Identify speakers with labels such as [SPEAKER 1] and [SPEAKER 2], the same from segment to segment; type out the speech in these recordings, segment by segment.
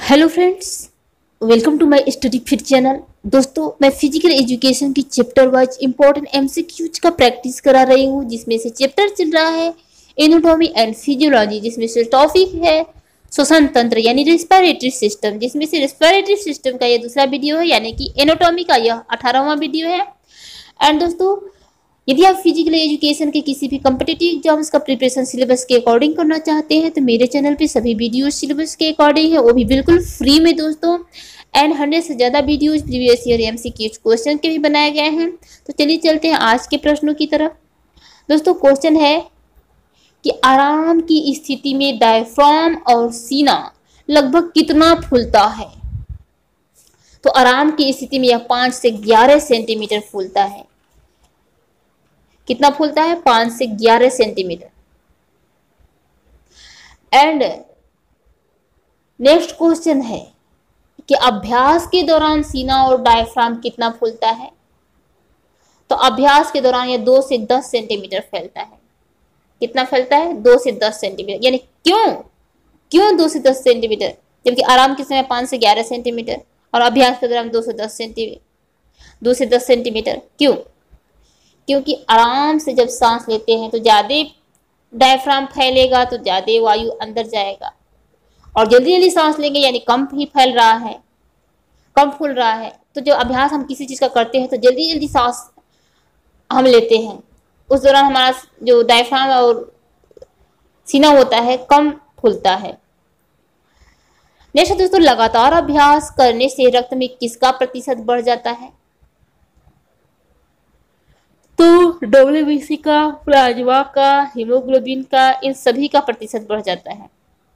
[SPEAKER 1] Hello friends, welcome to my study fit channel. दोस्तों, मैं physical education की chapter wise important MCQs का practice करा रही हूँ, जिसमें से चैप्टर चल रहा है एनाटॉमी एंड फिजियोलॉजी, जिसमें से टॉपिक है श्वसन तंत्र यानी रेस्पिरेटरी सिस्टम, जिसमें से रेस्पिरेटरी सिस्टम का यह दूसरा वीडियो है, यानी कि एनाटॉमी का यह 18वां वीडियो है। एंड दोस्तों, यदि आप फिजिकल एजुकेशन के किसी भी कॉम्पिटिटिव एग्जाम्स का प्रिपरेशन सिलेबस के अकॉर्डिंग करना चाहते हैं तो मेरे चैनल पे सभी वीडियो सिलेबस के अकॉर्डिंग है, वो भी बिल्कुल फ्री में दोस्तों। एंड 100 से ज़्यादा videos previous year MCQs question के भी बनाए गए हैं। तो चलिए चलते हैं आज के प्रश्नों की तरफ। दोस्तों, क्वेश्चन है कि आराम की स्थिति में डायफ्राम और सीना लगभग कितना फूलता है। तो आराम की स्थिति में यह 5 से 11 सेंटीमीटर फूलता है। कितना फूलता है? 5 से 11 सेंटीमीटर। एंड नेक्स्ट क्वेश्चन है कि अभ्यास के दौरान सीना और डायफ्राम कितना फूलता है। तो अभ्यास के दौरान यह 2 से 10 सेंटीमीटर फैलता है। कितना फैलता है? 2 से 10 सेंटीमीटर। यानी क्यों 2 से 10 सेंटीमीटर, जबकि आराम के समय 5 से 11 सेंटीमीटर और अभ्यास के दौरान 2 से 10 सेंटीमीटर। क्यों? क्योंकि आराम से जब सांस लेते हैं तो ज़्यादा डायफ्राम फैलेगा, तो ज़्यादा वायु अंदर जाएगा, और जल्दी जल्दी सांस लेंगे यानी कम ही फैल रहा है, कम फूल रहा है। तो जो अभ्यास हम किसी चीज़ का करते हैं तो जल्दी जल्दी सांस हम लेते हैं, उस दौरान हमारा जो डायफ्राम और सीना होता है कम फूलता है। नेक्स्ट दोस्तों, लगातार अभ्यास करने से रक्त में किसका प्रतिशत बढ़ जाता है। तो WBC का, प्लाज्मा का, हीमोग्लोबिन का, इन सभी का प्रतिशत बढ़ जाता है।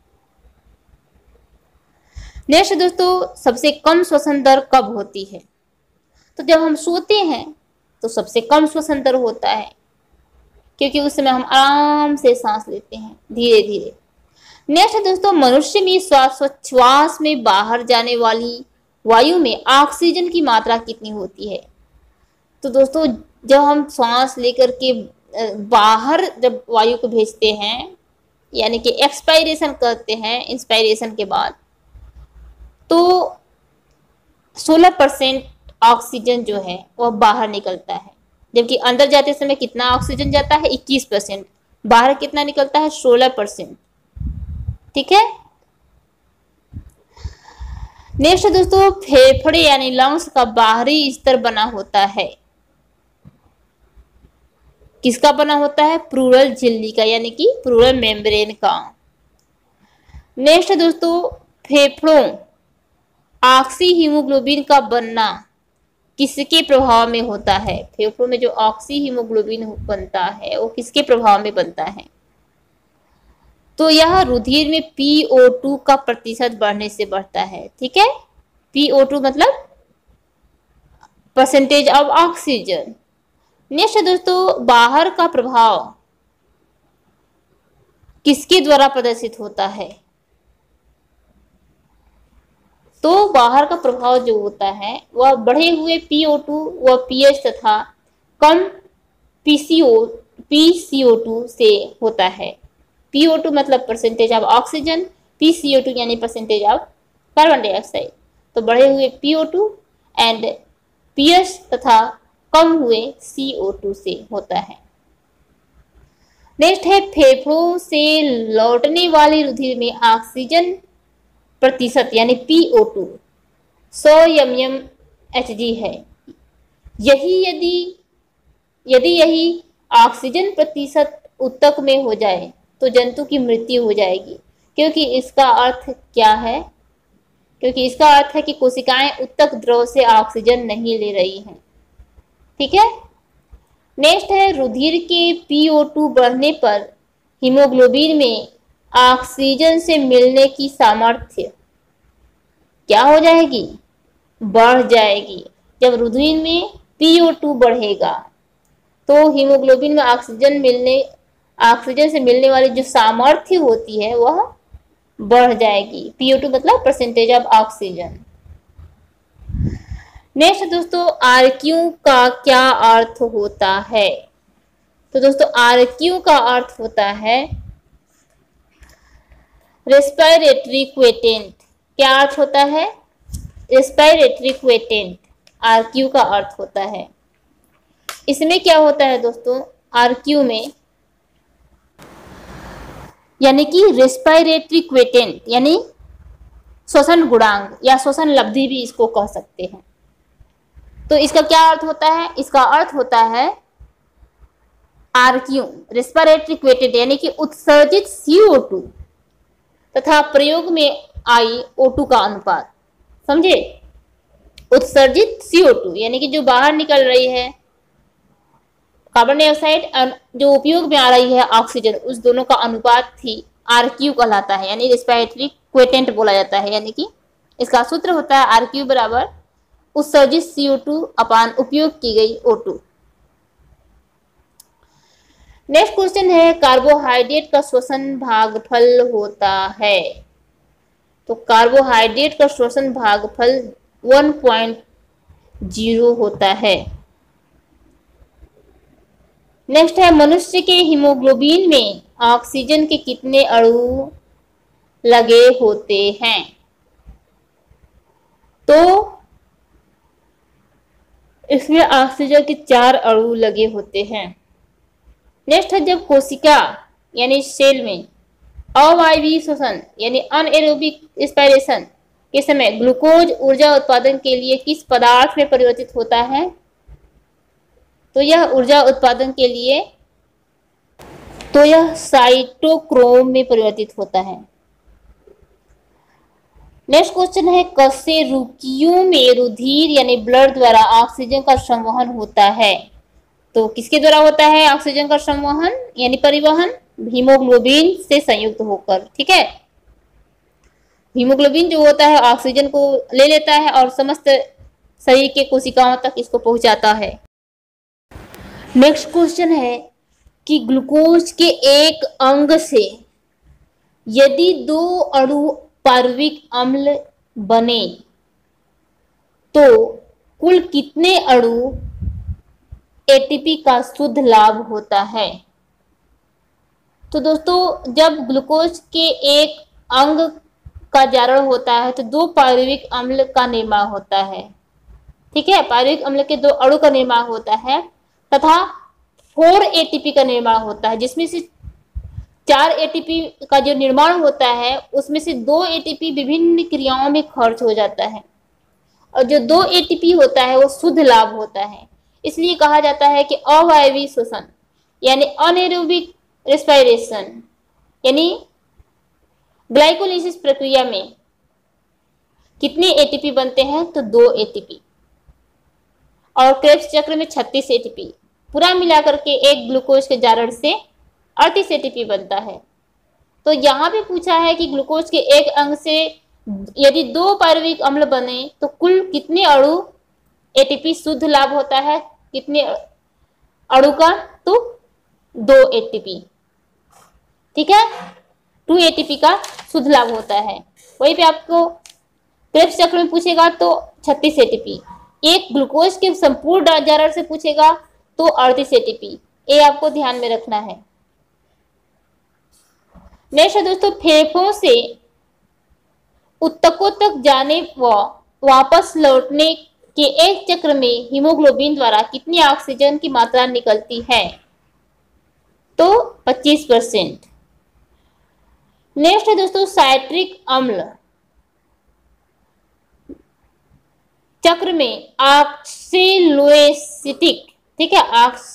[SPEAKER 1] नेक्स्ट दोस्तों, सबसे कम श्वसन दर कब होती है। तो जब हम सोते हैं तो सबसे कम श्वसन दर होता है, क्योंकि उस समय हम आराम से सांस लेते हैं धीरे धीरे। नेक्स्ट दोस्तों, मनुष्य में श्वास में बाहर जाने वाली वायु में ऑक्सीजन की मात्रा कितनी होती है। तो दोस्तों, जब हम सांस लेकर के बाहर जब वायु को भेजते हैं, यानी कि एक्सपायरेशन करते हैं इंस्पायरेशन के बाद, तो 16% ऑक्सीजन जो है वह बाहर निकलता है, जबकि अंदर जाते समय कितना ऑक्सीजन जाता है? 21%। बाहर कितना निकलता है? 16%। ठीक है। नेक्स्ट दोस्तों, फेफड़े यानी लंग्स का बाहरी स्तर बना होता है। किसका बना होता है? प्लूरल झिल्ली का, यानी कि प्लूरल मेम्ब्रेन का। नेक्स्ट दोस्तों, फेफड़ों ऑक्सी हीमोग्लोबिन का बनना किसके प्रभाव में होता है। फेफड़ों में जो ऑक्सी हीमोग्लोबिन बनता है वो किसके प्रभाव में बनता है। तो यह रुधिर में PO2 का प्रतिशत बढ़ने से बढ़ता है। ठीक है, PO2 मतलब परसेंटेज ऑफ ऑक्सीजन। नेक्स्ट दोस्तों, बाहर का प्रभाव किसके द्वारा प्रदर्शित होता है। तो बाहर का प्रभाव जो होता है वह बढ़े हुए PO2 व pH तथा कम PCO2 से होता है। PO2 मतलब परसेंटेज ऑफ ऑक्सीजन, PCO2 यानी परसेंटेज ऑफ कार्बन डाइऑक्साइड। तो बढ़े हुए PO2 एंड pH तथा कम हुए CO2 से होता है। नेक्स्ट है, फेफड़ों से लौटने वाले रुधिर में ऑक्सीजन प्रतिशत यानी PO2 100 mmHg है। यदि यही ऑक्सीजन प्रतिशत उत्तक में हो जाए तो जंतु की मृत्यु हो जाएगी, क्योंकि इसका अर्थ क्या है? क्योंकि इसका अर्थ है कि कोशिकाएं उत्तक द्रव से ऑक्सीजन नहीं ले रही हैं। ठीक है। नेक्स्ट है, रुधिर के PO2 बढ़ने पर हीमोग्लोबिन में ऑक्सीजन से मिलने की सामर्थ्य क्या हो जाएगी? बढ़ जाएगी। जब रुधिर में PO2 बढ़ेगा तो हीमोग्लोबिन में ऑक्सीजन से मिलने वाली जो सामर्थ्य होती है वह बढ़ जाएगी। PO2 मतलब परसेंटेज ऑफ ऑक्सीजन। नेक्स्ट दोस्तों, RQ का क्या अर्थ होता है। तो दोस्तों, RQ का अर्थ होता है रेस्पिरेटरी क्वेटेंट। क्या अर्थ होता है? रेस्पिरेटरी क्वेटेंट आरक्यू का अर्थ होता है। इसमें क्या होता है दोस्तों, आरक्यू में यानी कि रेस्पिरेटरी क्वेटेंट यानी श्वसन गुणांक या श्वसन लब्धि भी इसको कह सकते हैं। तो इसका क्या अर्थ होता है? इसका अर्थ होता है आरक्यू रेस्पिरेटरी क्वेटेंट यानी कि उत्सर्जित CO2 तथा प्रयोग में आई O2 का अनुपात। समझे? उत्सर्जित CO2 यानी कि जो बाहर निकल रही है कार्बन डाइऑक्साइड और जो उपयोग में आ रही है ऑक्सीजन, उस दोनों का अनुपात ही आरक्यू कहलाता है, यानी रेस्पिरेटरी क्वेटेंट बोला जाता है। यानी कि इसका सूत्र होता है आरक्यू बराबर उत्सर्जित CO2 अपान उपयोग की गई O2। नेक्स्ट क्वेश्चन है कार्बोहाइड्रेट का श्वसन भागफल होता है। तो कार्बोहाइड्रेट का श्वसन भागफल 1.0 होता है। नेक्स्ट है मनुष्य के हीमोग्लोबिन में ऑक्सीजन के कितने अणु लगे होते हैं? तो इसमें ऑक्सीजन के 4 अणु लगे होते हैं। नेक्स्ट है जब कोशिका यानी सेल में अवायवीय श्वसन यानी अनएरोबिक रेस्पिरेशन के समय ग्लूकोज ऊर्जा उत्पादन के लिए किस पदार्थ में परिवर्तित होता है? तो यह ऊर्जा उत्पादन के लिए साइटोक्रोम में परिवर्तित होता है। नेक्स्ट क्वेश्चन है कशेरुकियों में रुधिर यानी ब्लड द्वारा ऑक्सीजन का संवहन होता है। तो किसके द्वारा होता है ऑक्सीजन का संवहन यानी परिवहन? हीमोग्लोबिन से संयुक्त होकर। ठीक है, हीमोग्लोबिन जो होता है ऑक्सीजन को ले लेता है और समस्त शरीर के कोशिकाओं तक इसको पहुंचाता है। नेक्स्ट क्वेश्चन है कि ग्लूकोज के एक अंग से यदि 2 अणु पार्विक अम्ल बने तो कुल कितने अणु एटीपी का शुद्ध लाभ होता है? तो दोस्तों जब ग्लूकोज के एक अंग का जारण होता है तो 2 पार्विक अम्ल का निर्माण होता है। ठीक है, पार्विक अम्ल के 2 अणु का निर्माण होता है तथा 4 एटीपी का निर्माण होता है, जिसमें से 4 एटीपी का जो निर्माण होता है उसमें से 2 एटीपी विभिन्न क्रियाओं में खर्च हो जाता है और जो 2 एटीपी होता है वो शुद्ध लाभ होता है। इसलिए कहा जाता है कि अवायवीय श्वसन यानी अनएरोबिक रेस्पिरेशन यानी ग्लाइकोलिसिस प्रक्रिया में कितने एटीपी बनते हैं? तो 2 एटीपी और क्रेब्स चक्र में 36 एटीपी, पूरा मिलाकर के एक ग्लूकोज के जारण से 38 एटीपी बनता है। तो यहाँ पे पूछा है कि ग्लूकोज के एक अंग से यदि 2 पार्विक अम्ल बने तो कुल कितने अणु एटीपी शुद्ध लाभ होता है? कितने अणु का? तो 2 एटीपी। ठीक है, 2 एटीपी का शुद्ध लाभ होता है। वहीं पे आपको क्रेब्स चक्र में पूछेगा तो 36 एटीपी, एक ग्लूकोज के संपूर्ण जारण से पूछेगा तो 38 एटीपी। ये आपको ध्यान में रखना है। नेक्स्ट है दोस्तों फेफड़ों से ऊतकों तक जाने व वापस लौटने के एक चक्र में हीमोग्लोबिन द्वारा कितनी ऑक्सीजन की मात्रा निकलती है? तो 25%। नेक्स्ट है दोस्तों साइट्रिक अम्ल चक्र में ऑक्सेलोएसिटिक, ठीक है,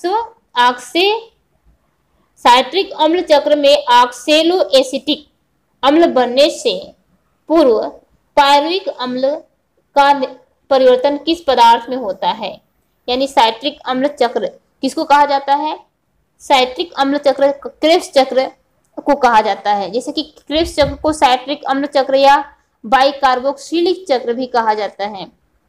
[SPEAKER 1] साइट्रिक अम्ल चक्र में ऑक्सेलोएसिटिक अम्ल बनने से पूर्व पायरुविक अम्ल का परिवर्तन किस पदार्थ में होता है? यानी साइट्रिक अम्ल चक्र किसको कहा जाता है? साइट्रिक अम्ल चक्र क्रेब्स चक्र को कहा जाता है। जैसे कि क्रेब्स चक्र को साइट्रिक अम्ल चक्र या बाइकार्बोक्सिलिक चक्र भी कहा जाता है।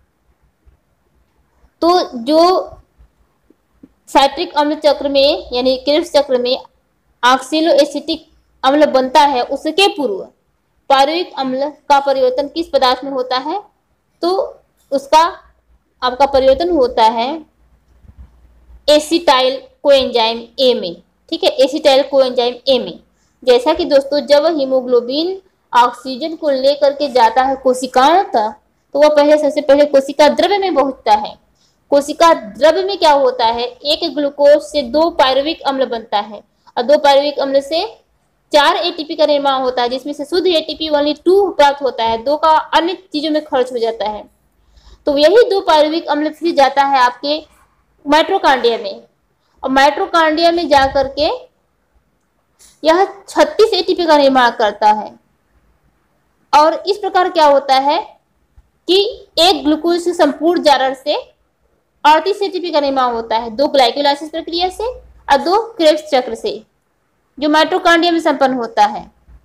[SPEAKER 1] तो जो साइट्रिक अम्ल चक्र में यानी क्रेब्स चक्र में ऑक्सेलोएसिटिक अम्ल बनता है उसके पूर्व पायरुविक अम्ल का परिवर्तन किस पदार्थ में होता है? तो उसका आपका परिवर्तन होता है एसिटाइल कोएंजाइम ए में। ठीक है, एसिटाइल कोएंजाइम ए में। जैसा कि दोस्तों जब हीमोग्लोबिन ऑक्सीजन को लेकर के जाता है कोशिकाओं तक, तो वह पहले सबसे पहले कोशिका द्रव्य में पहुंचता है। कोशिका द्रव्य में क्या होता है, एक ग्लूकोज से 2 पायरुविक अम्ल बनता है और 2 पायरुविक अम्ल से 4 एटीपी का निर्माण होता है, जिसमें से शुद्ध एटीपी ओनली 2 प्राप्त होता है, 2 का अन्य चीजों में खर्च हो जाता है। तो यही 2 पायरुविक अम्ल फिर जाता है आपके माइटोकॉन्ड्रिया में, और माइटोकॉन्ड्रिया में जाकर के यह 36 एटीपी का निर्माण करता है। और इस प्रकार क्या होता है कि एक ग्लूकोज से संपूर्ण जारक से 38 एटीपी का निर्माण होता है, 2 ग्लाइकोलाइसिस प्रक्रिया से और 2 क्रेब्स चक्र से, जो माइटोकॉन्ड्रिया में संपन्न होता है।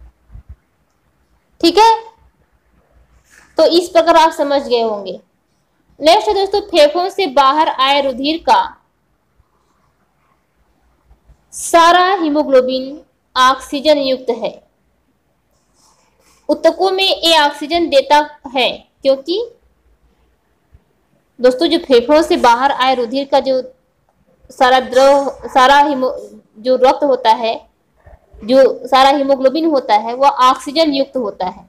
[SPEAKER 1] ठीक है, तो इस प्रकार आप समझ गए होंगे। नेक्स्ट है दोस्तों, फेफड़ों से बाहर आए रुधिर का सारा हीमोग्लोबिन ऑक्सीजन युक्त है। ऊतकों में ये ऑक्सीजन देता है, क्योंकि दोस्तों जो फेफड़ों से बाहर आए रुधिर का जो सारा जो रक्त होता है, जो सारा हीमोग्लोबिन होता है, वह ऑक्सीजन युक्त होता है।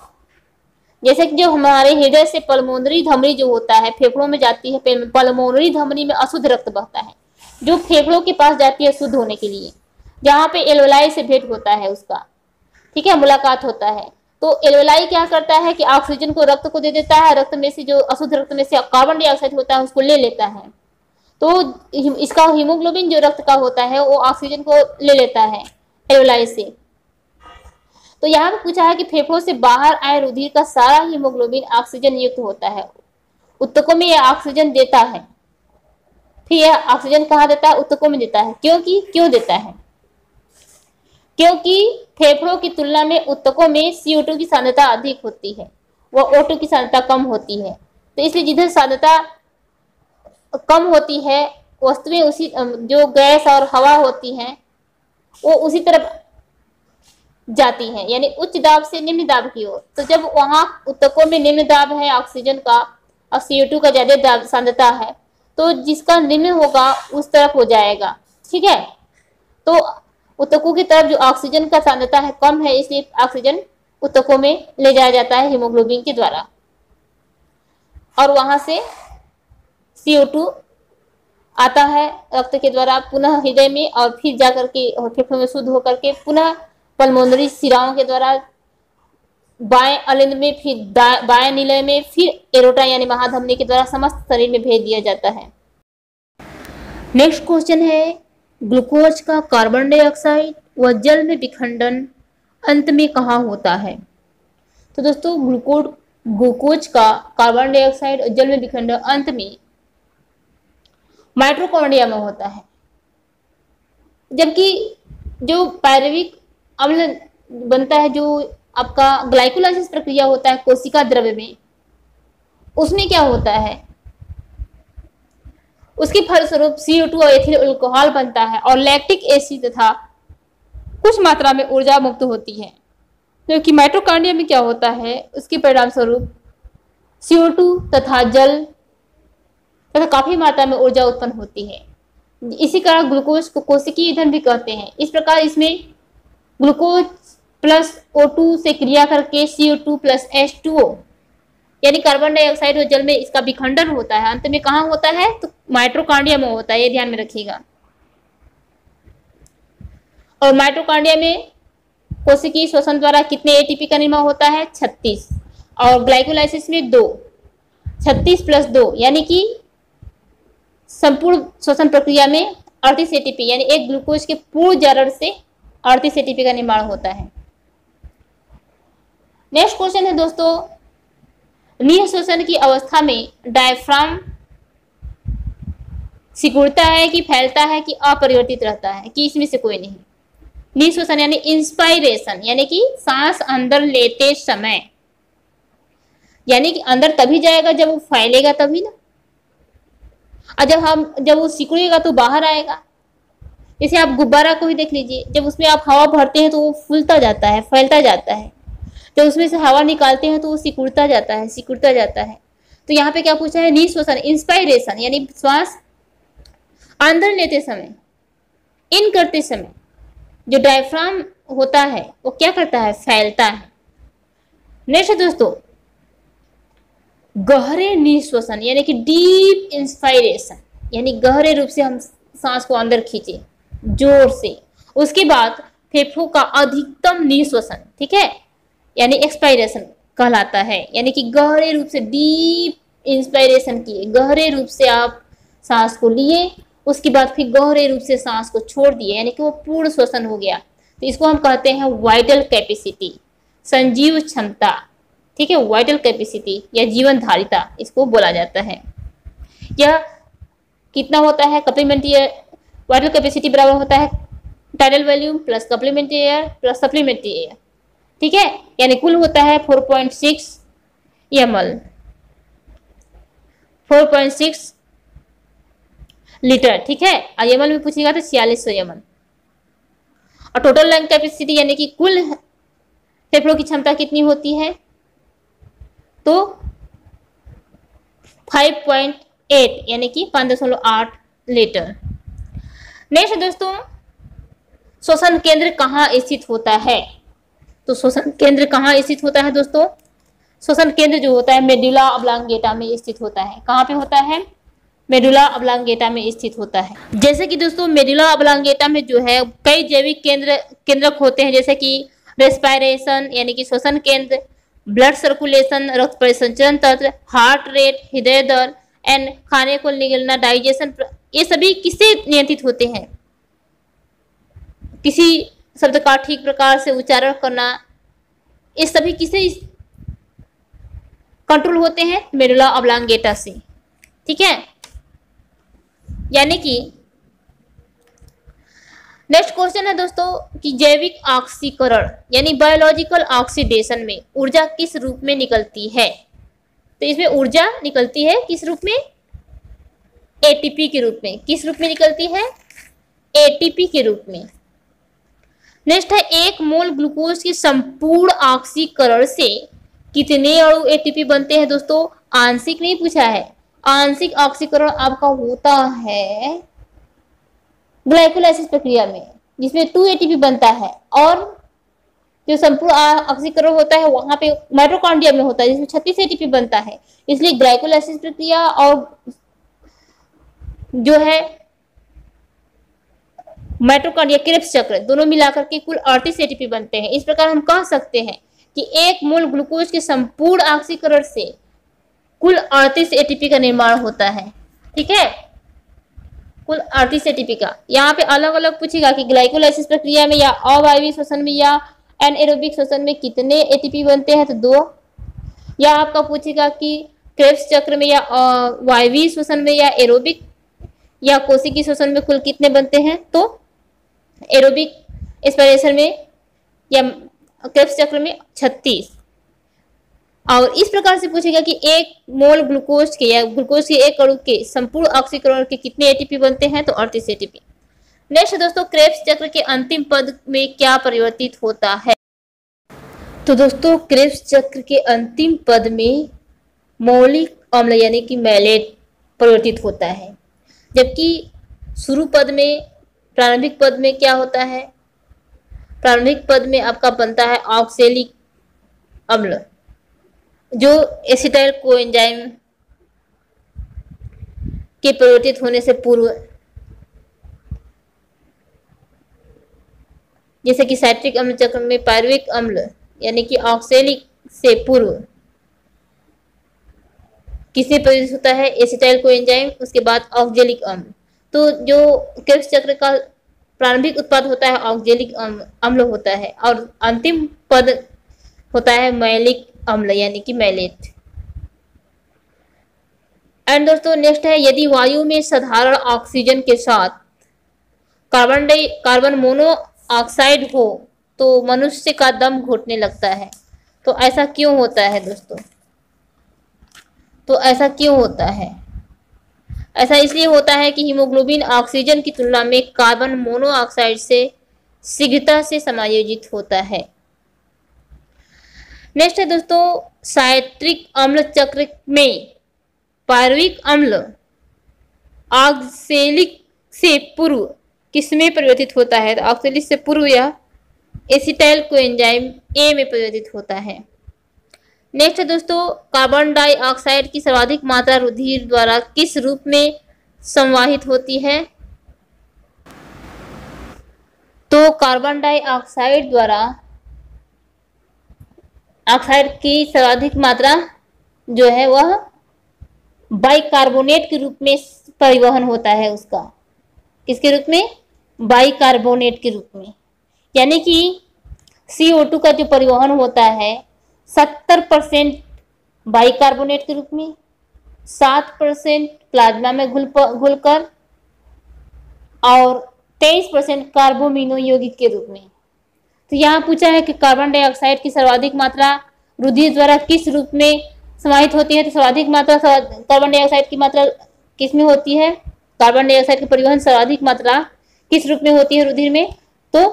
[SPEAKER 1] जैसे कि जो हमारे हृदय से पल्मोनरी धमनी जो होता है फेफड़ों में जाती है, पल्मोनरी धमनी में अशुद्ध रक्त बहता है, जो फेफड़ों के पास जाती है शुद्ध होने के लिए, जहाँ पे एल्वेलाई से भेंट होता है उसका, ठीक है, मुलाकात होता है। तो एल्वेलाई क्या करता है कि ऑक्सीजन को रक्त को दे देता है, रक्त में से जो अशुद्ध रक्त में से कार्बन डाइऑक्साइड होता है उसको ले लेता है। तो इसका हीमोग्लोबिन जो रक्त का होता है वो ऑक्सीजन को ले लेता है एल्वेलाई से। तो यहाँ पे पूछा है कि फेफड़ों से बाहर आए रुधिर का सारा हीमोग्लोबिन ऑक्सीजन युक्त होता है। ऊतकों में यह ऑक्सीजन देता है। फिर यह ऑक्सीजन कहाँ देता है, ऊतकों में देता है। क्यों देता है? क्योंकि फेफड़ों की तुलना में ऊतकों में CO2 की सांद्रता अधिक होती है, वह O2 की सांद्रता कम होती है। तो इसलिए जिधर सांद्रता कम होती है वस्तुएं उसी जो गैस और हवा होती हैं वो उसी तरफ जाती हैं, यानी उच्च दाब से निम्न दाब की ओर। तो जब वहां ऊतकों में निम्न दाब है ऑक्सीजन का और CO2 का ज्यादा दाब सांद्रता है, तो जिसका निम्न होगा उस तरफ हो जाएगा। ठीक है, तो ऊतकों की तरफ जो ऑक्सीजन का सांद्रता है कम है, इसलिए ऑक्सीजन ऊतकों में ले जाया जाता है हीमोग्लोबिन के द्वारा, और वहां से CO2 आता है रक्त के द्वारा पुनः हृदय में, और फिर जाकर के फेफड़ों में शुद्ध होकर के पुनः पल्मोनरी शिराओं के द्वारा बाएं अलिंद में, फिर बाएं निलय में, फिर एरोटा यानी महाधमनी के द्वारा समस्त शरीर में भेज दिया जाता है। नेक्स्ट क्वेश्चन है, ग्लूकोज का कार्बन डाइऑक्साइड व जल में विखंडन अंत में कहाँ होता है? तो दोस्तों ग्लूकोज का कार्बन डाइऑक्साइड और जल में विखंडन अंत में माइटोकॉन्ड्रिया में होता है, जबकि जो पायरुविक अम्ल बनता है, जो आपका ग्लाइकोलाइसिस प्रक्रिया होता है कोशिका द्रव्य में, उसमें क्या होता है, उसके फलस्वरूप CO2 और एथिल अल्कोहल बनता है और लैक्टिक एसिड तथा कुछ मात्रा में ऊर्जा मुक्त होती है। क्योंकि माइटोकॉन्ड्रिया में क्या होता है, उसके परिणाम स्वरूप CO2 तथा जल तथा काफी मात्रा में ऊर्जा उत्पन्न होती है। इसी कारण ग्लूकोज को कोशिकीय ईंधन भी कहते हैं। इस प्रकार इसमें ग्लूकोज प्लस O2 से क्रिया करके CO2 प्लस H2O यानी कार्बन डाइऑक्साइड और जल में इसका विखंडन होता है। अंत में कहाँ होता है, तो माइटोकॉन्ड्रिया में होता है, ये ध्यान में रखिएगा। और माइटोकॉन्ड्रिया में कोशिकीय श्वसन द्वारा कितने ATP का निर्माण होता है, 36, और ग्लाइकोलाइसिस में 2, 36 प्लस 2 यानी कि संपूर्ण श्वसन प्रक्रिया में 38 ATP यानी एक ग्लूकोज के पूर्ण जारक से 38 ATP का निर्माण होता है। नेक्स्ट क्वेश्चन है दोस्तों, निःश्वसन की अवस्था में डायफ्राम सिकुड़ता है कि फैलता है कि अपरिवर्तित रहता है, कि इसमें से कोई नहीं। निःश्वसन यानी इंस्पायरेशन यानी कि सांस अंदर लेते समय, यानी कि अंदर तभी जाएगा जब वो फैलेगा तभी ना, और जब वो सिकुड़ेगा तो बाहर आएगा। जैसे आप गुब्बारा को ही देख लीजिए, जब उसमें आप हवा भरते हैं तो वो फूलता जाता है, फैलता जाता है, जब उसमें से हवा निकालते हैं तो वो सिकुड़ता जाता है। तो यहाँ पे क्या पूछा है, निःश्वसन इंस्पायरेशन यानी श्वास अंदर लेते समय, इन करते समय जो डायफ्राम होता है वो क्या करता है, फैलता है। नेक्स्ट है दोस्तों गहरे निश्वसन यानी कि डीप इंस्पायरेशन, यानी गहरे रूप से हम सांस को अंदर खींचे जोर से, उसके बाद फेफड़ों का अधिकतम निश्वसन, ठीक है, यानी एक्सपायरेशन कहलाता है। यानी कि गहरे रूप से डीप इंस्पायरेशन किए, गहरे रूप से आप सांस को लिए, उसके बाद फिर गहरे रूप से सांस को छोड़ दिए, यानी कि वो पूर्ण श्वसन हो गया। तो इसको हम कहते हैं वाइटल कैपेसिटी, संजीव क्षमता, ठीक है, वाइटल कैपेसिटी या जीवन धारिता इसको बोला जाता है। यह कितना होता है, कप्लीमेंट्री वाइटल कैपेसिटी बराबर होता है tidal volume plus complementary air plus supplementary air, ठीक है, यानी कुल होता है 4.6 ml, 4.6 लीटर, ठीक है, और ml में पूछेगा तो 4600 ml। और टोटल लंग कैपेसिटी यानी कि कुल फेफड़ों की क्षमता कितनी होती है, तो 5.8 यानी कि 5.8 लीटर। नेक्स्ट दोस्तों श्वसन केंद्र कहाँ स्थित होता है, तो श्वसन केंद्र कहाँ स्थित होता है दोस्तों, श्वसन केंद्र जो होता है मेडुला ऑब्लांगेटा में स्थित होता है। कहाँ पे होता है, मेडुला ऑब्लांगेटा में स्थित होता है। जैसे कि दोस्तों मेडुला ऑब्लांगेटा में जो है कई जैविक केंद्रक होते हैं, जैसे कि रेस्पिरेशन यानी कि श्वसन केंद्र, ब्लड सर्कुलेशन रक्त परिसंचरण तंत्र, हार्ट रेट हृदय दर एंड खाने को निगलना डाइजेशन, ये सभी किससे नियंत्रित होते हैं, किसी शब्द का ठीक प्रकार से उच्चारण करना, ये सभी किसे कंट्रोल होते हैं, मेडुला ऑब्लांगेटा से, ठीक है। यानी कि नेक्स्ट क्वेश्चन है दोस्तों कि जैविक ऑक्सीकरण यानी बायोलॉजिकल ऑक्सीडेशन में ऊर्जा किस रूप में निकलती है, तो इसमें ऊर्जा निकलती है किस रूप में, एटीपी के रूप में। किस रूप में निकलती है, एटीपी के रूप में। नेक्स्ट है 1 मोल ग्लूकोज के संपूर्ण ऑक्सीकरण से कितने अणु एटीपी बनते हैं दोस्तों, आंशिक नहीं पूछा है, आंशिक ऑक्सीकरण आपका होता है ग्लाइकोलाइसिस प्रक्रिया में, जिसमें 2 एटीपी बनता है, और जो संपूर्ण ऑक्सीकरण होता है वहां पे माइटोकॉन्ड्रिया में होता है, जिसमें 36 एटीपी बनता है। इसलिए ग्लाइकोलाइसिस प्रक्रिया और जो है माइटोकॉन्ड्रिया क्रेब्स चक्र दोनों मिलाकर के कुल 38 एटीपी बनते हैं। इस प्रकार हम कह सकते हैं कि 1 मोल ग्लूकोज के संपूर्ण ऑक्सीकरण से कुल 38 एटीपी का निर्माण होता है, ठीक है, कुल 38 एटीपी का। यहाँ पे अलग अलग पूछेगा कि ग्लाइकोलाइसिस प्रक्रिया में या अवायवीय श्वसन में या एनएरोबिक श्वसन में कितने एटीपी बनते हैं, तो 2, या आपका पूछेगा कि क्रेब्स चक्र में या वायवीय श्वसन में या एरोबिक या कोशिकीय श्वसन में कुल कितने बनते हैं, तो एरोबिक एस्पिरेशन में या क्रेब्स चक्र में 36। और इस प्रकार से पूछेगा कि 1 मोल ग्लूकोज के या ग्लूकोज के 1 अणु के संपूर्ण ऑक्सीकरण के कितने एटीपी बनते हैं, तो 38 एटीपी। नेक्स्ट दोस्तों क्रेब्स चक्र के अंतिम पद में क्या परिवर्तित होता है, तो दोस्तों क्रेब्स चक्र के अंतिम पद में मौलिक अम्ल यानी कि मैलेट परिवर्तित होता है, जबकि शुरू पद में प्रारंभिक पद में क्या होता है, प्रारंभिक पद में आपका बनता है ऑक्सैलिक अम्ल, जो एसिटाइल कोएंजाइम के परिवर्तित होने से पूर्व, जैसे कि साइट्रिक अम्ल चक्र में पायरुविक अम्ल यानी कि ऑक्सैलिक से पूर्व किससे परिवर्तित होता है, एसिटाइल कोएंजाइम, उसके बाद ऑक्जेलिक अम्ल। तो जो क्रेब्स चक्र का प्रारंभिक उत्पाद होता है ऑक्जेलिक अम्ल होता है, और अंतिम पद होता है मैलिक अम्ल यानी कि मैलेट। एंड दोस्तों नेक्स्ट है यदि वायु में साधारण ऑक्सीजन के साथ कार्बन मोनोऑक्साइड हो तो मनुष्य का दम घुटने लगता है, तो ऐसा क्यों होता है दोस्तों, तो ऐसा क्यों होता है, ऐसा इसलिए होता है कि हीमोग्लोबिन ऑक्सीजन की तुलना में कार्बन मोनोऑक्साइड से शीघ्रता से समायोजित होता है। नेक्स्ट है दोस्तों साइट्रिक अम्ल चक्र में पायरुविक अम्ल ऑक्सैलिक से पूर्व किसमें परिवर्तित होता है, तो ऑक्सैलिक से पूर्व यह एसिटाइल कोएंजाइम ए में परिवर्तित होता है। नेक्स्ट है दोस्तों, कार्बन डाइऑक्साइड की सर्वाधिक मात्रा रुधिर द्वारा किस रूप में संवाहित होती है? तो कार्बन डाइऑक्साइड द्वारा ऑक्साइड की सर्वाधिक मात्रा जो है वह बाइकार्बोनेट के रूप में परिवहन होता है उसका। किसके रूप में? बाइकार्बोनेट के रूप में। यानी कि CO2 का जो परिवहन होता है 70% बाइकार्बोनेट के रूप में, 7% प्लाज्मा में घुलकर और 23% कार्बोमिनो यौगिक के रूप में। तो यहाँ पूछा है कि कार्बन डाइऑक्साइड की सर्वाधिक मात्रा रुधिर द्वारा किस रूप में समाहित होती है? तो सर्वाधिक मात्रा कार्बन डाइऑक्साइड की मात्रा किस में होती है? कार्बन डाइऑक्साइड का परिवहन सर्वाधिक मात्रा किस रूप में होती है रुधिर में? तो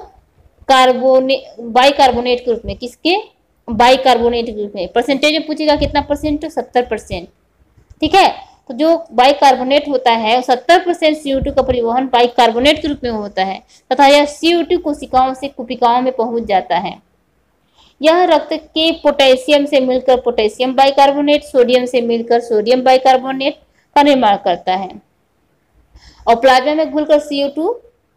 [SPEAKER 1] बाइकार्बोनेट के रूप में। किसके? बाइकार्बोनेट के रूप में। परसेंटेज में पूछेगा कितना परसेंट? 70%। ठीक है, तो जो बाइकार्बोनेट होता है 70% CO2 का परिवहन बाइकार्बोनेट के रूप में होता है तथा यह CO2 कोशिकाओं से कुपिकाओं में पहुंच जाता है। यह रक्त के पोटेशियम से मिलकर पोटेशियम बाइकार्बोनेट, सोडियम से मिलकर सोडियम बाइकार्बोनेट का निर्माण करता है और प्लाज्मा में घुलकर CO2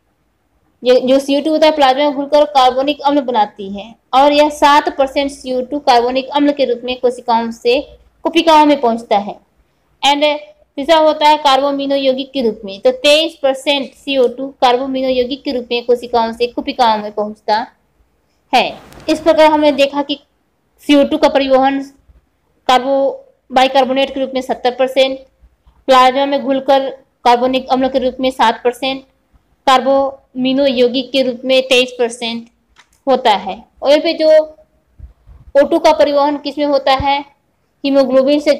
[SPEAKER 1] जो CO2 होता है प्लाज्मा में घुलकर कार्बोनिक अम्ल बनाती है और यह 7% CO2 कार्बोनिक अम्ल के रूप में कोशिकाओं से कुपिकाओं में पहुंचता है। एंड तीसरा होता है कार्बोमिनो यौगिक के रूप में। तो 23% CO2 कार्बोमिनो यौगिक के रूप में कोशिकाओं से कुपिकाओं में पहुंचता है। इस प्रकार हमने देखा कि CO2 का परिवहन बाइकार्बोनेट के रूप में 70%, प्लाज्मा में घुलकर कार्बोनिक अम्ल के रूप में 7%, कार्बोमिनो यौगिक के रूप में 23% होता है। और यहाँ पे जो O2 का परिवहन किसमें होता है? हीमोग्लोबिन से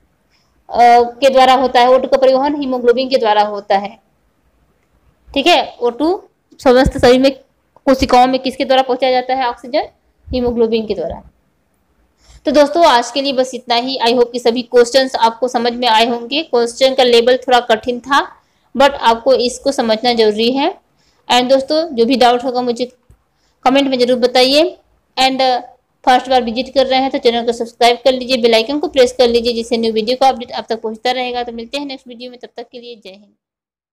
[SPEAKER 1] के द्वारा होता है। O2 का परिवहन हीमोग्लोबिन के द्वारा होता है। ठीक है, O2 समस्त शरीर में कोशिकाओं में किसके द्वारा पहुंचाया जाता है? ऑक्सीजन हीमोग्लोबिन के द्वारा। तो दोस्तों आज के लिए बस इतना ही। आई होप कि सभी क्वेश्चंस आपको समझ में आए होंगे। क्वेश्चन का लेवल थोड़ा कठिन था बट आपको इसको समझना जरूरी है। एंड दोस्तों जो भी डाउट होगा मुझे कमेंट में जरूर बताइए। एंड फर्स्ट बार विजिट कर रहे हैं तो चैनल को सब्सक्राइब कर लीजिए, बेल आइकन को प्रेस कर लीजिए जिससे न्यू वीडियो का अपडेट आप तक पहुंचता रहेगा। तो मिलते हैं नेक्स्ट वीडियो में, तब तक के लिए जय हिंद।